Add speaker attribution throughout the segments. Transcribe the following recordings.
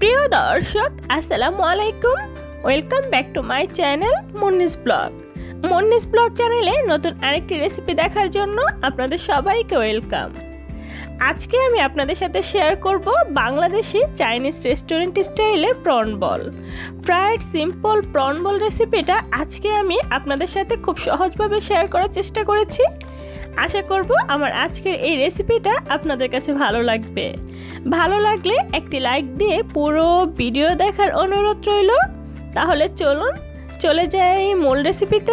Speaker 1: প্রিয় দর্শক আসসালামু আলাইকুম, welcome back to my channel Munni's blog. Munni's blog চ্যানেলে নতুন আরেকটি রেসিপি দেখার জন্য আপনাদের সবাইকে ওয়েলকাম। আজকে আমি আপনাদের সাথে শেয়ার করব বাংলাদেশি চাইনিজ রেস্টুরেন্ট স্টাইলে prawn ball. Fried simple prawn ball রেসিপিটা আজকে আমি আপনাদের সাথে খুব সহজভাবে শেয়ার করার চেষ্টা করেছি। আশা করব আমার আজকের এই রেসিপিটা আপনাদের কাছে ভালো লাগবে। ভালো লাগলে একটি লাইক দিয়ে পুরো ভিডিও দেখার অনুরোধ রইল। তাহলে চলুন চলে যাই মূল রেসিপিতে।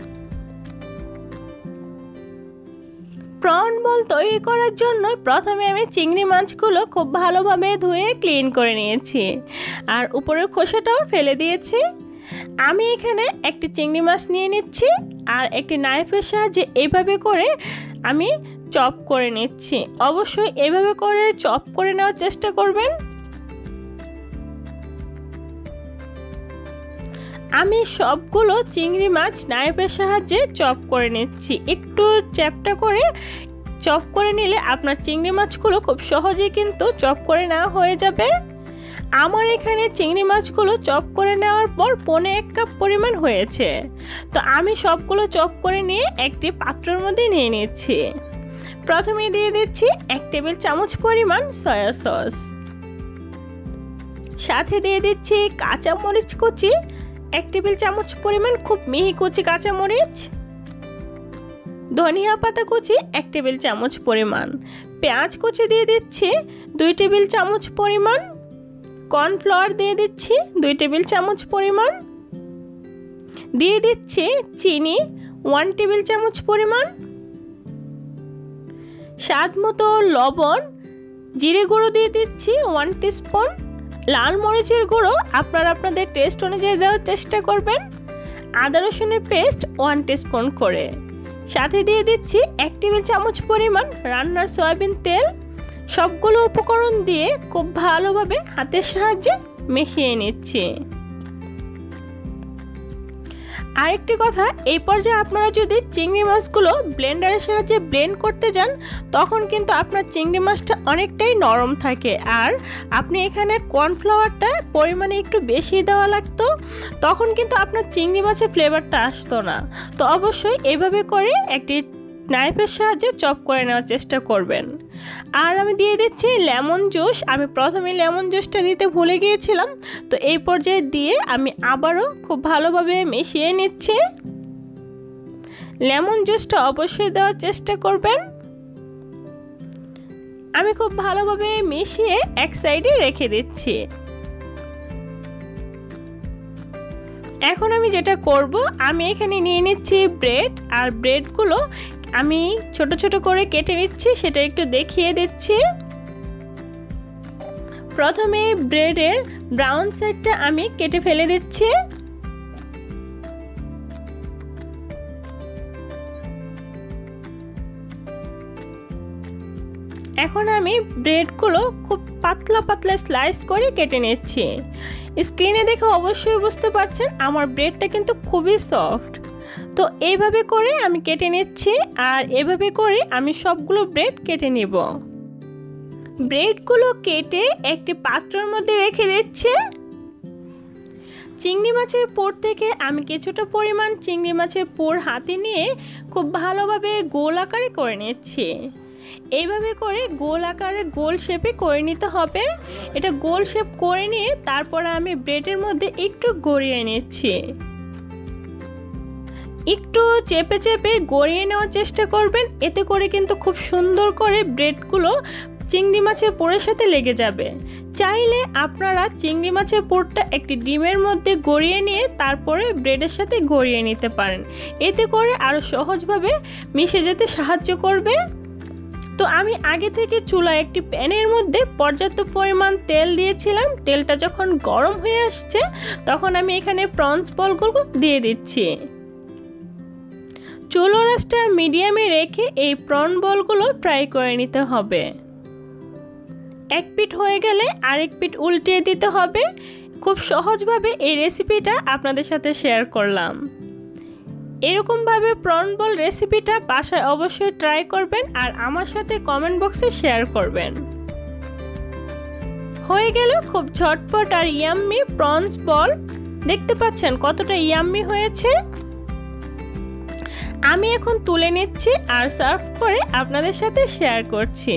Speaker 1: প্রন বল তৈরি করার জন্য প্রথমে আমি চিংড়ি মাছগুলো খুব ভালোভাবে ধুয়ে ক্লিন করে নিয়েছি আর উপরের খোসাটাও ফেলে দিয়েছি। আমি এখানে একটি চিংড়ি মাছ নিয়ে নিচ্ছি আর একটি নাইফের সাহায্যে এইভাবে করে আমি চপ করে নিচ্ছি। অবশ্যই এইভাবে করে চপ করে নেওয়ার চেষ্টা করবেন। আমি সবগুলো চিংড়ি মাছ নাইফের সাহায্যে চপ করে নিচ্ছি। একটু চ্যাপটা করে চপ করে নিলে আপনার চিংড়ি মাছগুলো খুব সহজেই কিন্তু চপ করে নেওয়া হয়ে যাবে। আমার এখানে চিংড়ি মাছগুলো চপ করে নেওয়ার পর 1.5 কাপ পরিমাণ হয়েছে। তো আমি সবগুলো চপ করে নিয়ে একটি পাত্রের মধ্যে নিয়ে নিচ্ছি। প্রথমে দিয়ে দিচ্ছি 1 টেবিল চামচ পরিমাণ সয়া সস, সাথে দিয়ে দিচ্ছি কাঁচা মরিচ কুচি 1 টেবিল চামচ পরিমাণ, খুব মিহি কুচি কাঁচা মরিচ, ধনিয়া পাতা কুচি 1 টেবিল চামচ পরিমাণ, পেঁয়াজ কুচি দিয়ে দিচ্ছি 2 টেবিল চামচ পরিমাণ, কর্নফ্লাওয়ার দিয়ে দিচ্ছি 2 টেবিল চামচ পরিমাণ, দিয়ে দিচ্ছি চিনি 1 টেবিল চামচ পরিমাণ, স্বাদ মতো লবণ, জিরে গুঁড়ো দিয়ে দিচ্ছি 1 টিস্পুন, লাল মরিচের গুঁড়ো আপনারা আপনাদের টেস্ট অনুযায়ী দেওয়ার চেষ্টা করবেন, আদা রসুনের পেস্ট 1 টিস্পুন করে, সাথে দিয়ে দিচ্ছি 1 টেবিল চামচ পরিমাণ রান্নার সয়াবিন তেল। সবগুলো উপকরণ দিয়ে খুব ভালোভাবে হাতের সাহায্যে মিশিয়ে নিচ্ছি। আরেকটি কথা, এই পর্যায়ে আপনারা যদি চিংড়ি মাছগুলো ব্লেন্ডারের সাহায্যে ব্লেন্ড করতে যান তখন কিন্তু আপনার চিংড়ি মাছটা অনেকটাই নরম থাকে আর আপনি এখানে কর্নফ্লাওয়ারটা পরিমাণে একটু বেশি দেওয়া লাগতো, তখন কিন্তু আপনার চিংড়ি মাছের ফ্লেভারটা আসতো না। তো অবশ্যই এইভাবে করে একটি নাইফের সাহায্যে চপ করে নেওয়ার চেষ্টা করবেন। আর আমি দিয়ে দিচ্ছি লেমন জুস। আমি প্রথমে লেমন জুসটা দিতে ভুলে গিয়েছিলাম, তো এই পর্যায়ে দিয়ে আমি আবারও খুব ভালোভাবে মিশিয়ে নিচ্ছি। লেমন জুসটা অবশ্যই দেওয়ার চেষ্টা করবেন। আমি খুব ভালোভাবে মিশিয়ে এক সাইডে রেখে দিচ্ছি। এখন আমি যেটা করব, আমি এখানে নিয়ে নিচ্ছি ব্রেড আর ব্রেডগুলো আমি ছোট ছোট করে কেটে নিচ্ছি, সেটা একটু দেখিয়ে দিচ্ছি। প্রথমে ব্রেডের ব্রাউন সাইডটা আমি কেটে ফেলে দিচ্ছি। এখন আমি ব্রেডগুলো খুব পাতলা পাতলা স্লাইস করে কেটে নিচ্ছি। স্ক্রিনে দেখে অবশ্যই বুঝতে পারছেন আমার ব্রেডটা কিন্তু খুবই সফট। তো এইভাবে করে আমি কেটে নিচ্ছি আর এভাবে করে আমি সবগুলো ব্রেড কেটে নেব। ব্রেডগুলো কেটে একটি পাত্রের মধ্যে রেখে দিচ্ছি। চিংড়ি মাছের পুর থেকে আমি কিছুটা পরিমাণ চিংড়ি মাছের পুর হাতে নিয়ে খুব ভালোভাবে গোল আকারে করে নিচ্ছি। এইভাবে করে গোল আকারে গোল শেপে করে নিতে হবে। এটা গোল শেপ করে নিয়ে তারপর আমি ব্রেডের মধ্যে একটু গড়িয়ে নিচ্ছি। একটু চেপে চেপে গড়িয়ে নেওয়ার চেষ্টা করবেন, এতে করে কিন্তু খুব সুন্দর করে ব্রেডগুলো চিংড়ি মাছের পুরের সাথে লেগে যাবে। চাইলে আপনারা চিংড়ি মাছের পুরটা একটি ডিমের মধ্যে গড়িয়ে নিয়ে তারপরে ব্রেডের সাথে গড়িয়ে নিতে পারেন, এতে করে আরও সহজভাবে মিশে যেতে সাহায্য করবে। তো আমি আগে থেকে চুলায় একটি প্যানের মধ্যে পর্যাপ্ত পরিমাণ তেল দিয়েছিলাম। তেলটা যখন গরম হয়ে আসছে তখন আমি এখানে প্রনস বলগুলো দিয়ে দিচ্ছি। চুলার আঁচটা মিডিয়ামে রেখে এই প্রন বলগুলো ফ্রাই করে নিতে হবে। এক পিঠ হয়ে গেলে আরেক পিঠ উল্টিয়ে দিতে হবে। খুব সহজভাবে এই রেসিপিটা আপনাদের সাথে শেয়ার করলাম। এরকমভাবে প্রন বল রেসিপিটা বাসায় অবশ্যই ট্রাই করবেন আর আমার সাথে কমেন্ট বক্সে শেয়ার করবেন। হয়ে গেল খুব ঝটপট আর ইয়াম্মি প্রনস বল। দেখতে পাচ্ছেন কতটা ইয়াম্মি হয়েছে। আমি এখন তুলে নিচ্ছি আর সার্ভ করে আপনাদের সাথে শেয়ার করছি।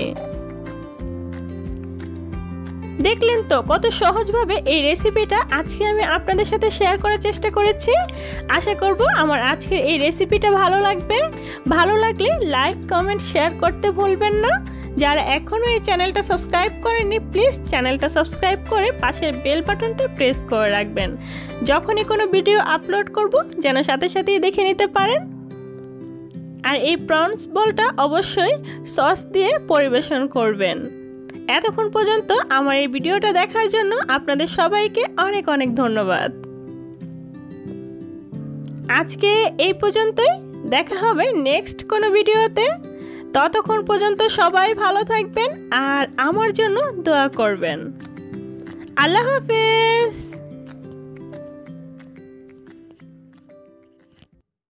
Speaker 1: দেখলেন তো কত সহজভাবে এই রেসিপিটা আজকে আমি আপনাদের সাথে শেয়ার করার চেষ্টা করেছি। আশা করব আমার আজকের এই রেসিপিটা ভালো লাগবে। ভালো লাগলে লাইক কমেন্ট শেয়ার করতে ভুলবেন না। যারা এখনও এই চ্যানেলটা সাবস্ক্রাইব করেননি প্লিজ চ্যানেলটা সাবস্ক্রাইব করে পাশের বেল বাটনটা প্রেস করে রাখবেন। যখনই কোনো ভিডিও আপলোড করব যেন সাথে সাথেই দেখে নিতে পারেন। আর এই প্রনস বলটা অবশ্যই সস দিয়ে পরিবেশন করবেন। এতক্ষণ পর্যন্ত আমার এই ভিডিওটা দেখার জন্য আপনাদের সবাইকে অনেক অনেক ধন্যবাদ। আজকে এই পর্যন্তই, দেখা হবে নেক্সট কোনো ভিডিওতে। ততক্ষণ পর্যন্ত সবাই ভালো থাকবেন আর আমার জন্য দোয়া করবেন। আল্লাহ হাফেজ।